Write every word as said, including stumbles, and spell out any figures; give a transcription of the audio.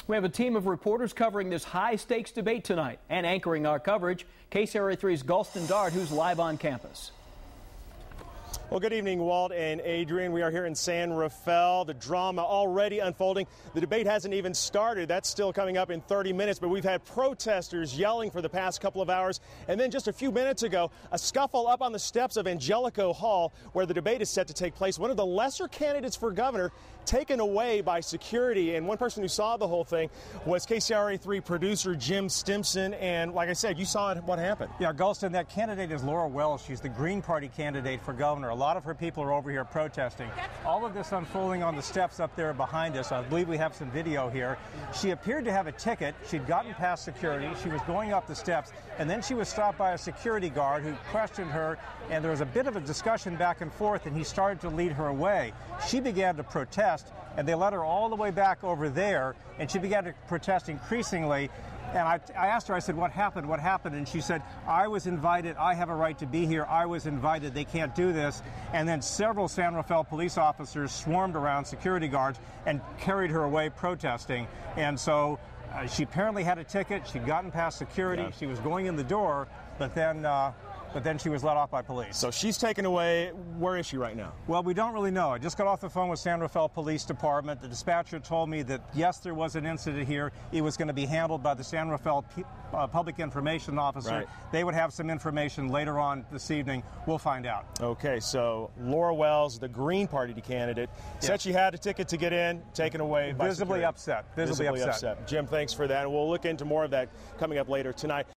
We have a team of reporters covering this high-stakes debate tonight and anchoring our coverage. K C R A three's Galston Dart, who's live on campus. Well, good evening, Walt and Adrian. We are here in San Rafael. The drama already unfolding. The debate hasn't even started. That's still coming up in thirty minutes, but we've had protesters yelling for the past couple of hours. And then just a few minutes ago, a scuffle up on the steps of Angelico Hall, where the debate is set to take place. One of the lesser candidates for governor taken away by security. And one person who saw the whole thing was K C R A three producer Jim Stimson. And like I said, you saw what happened. Yeah, Galston, that candidate is Laura Wells. She's the Green Party candidate for governor. A lot of her people are over here protesting. All of this unfolding on the steps up there behind us. I believe we have some video here. She appeared to have a ticket. She'd gotten past security. She was going up the steps, and then she was stopped by a security guard who questioned her, and there was a bit of a discussion back and forth, and he started to lead her away. She began to protest, and they led her all the way back over there, and she began to protest increasingly. And I, I asked her, I said, what happened, what happened? And she said, I was invited, I have a right to be here, I was invited, they can't do this. And then several San Rafael police officers swarmed around security guards and carried her away protesting. And so uh, she apparently had a ticket, she'd gotten past security, yeah. She was going in the door, but then uh, but then she was let off by police. So she's taken away. Where is she right now? Well, we don't really know. I just got off the phone with San Rafael Police Department. The dispatcher told me that, yes, there was an incident here. It was going to be handled by the San Rafael P uh, Public Information Officer. Right. They would have some information later on this evening. We'll find out. Okay, so Laura Wells, the Green Party candidate, yes. Said she had a ticket to get in, taken away by Visibly security. upset. Visibly, Visibly upset. upset. Jim, thanks for that. We'll look into more of that coming up later tonight.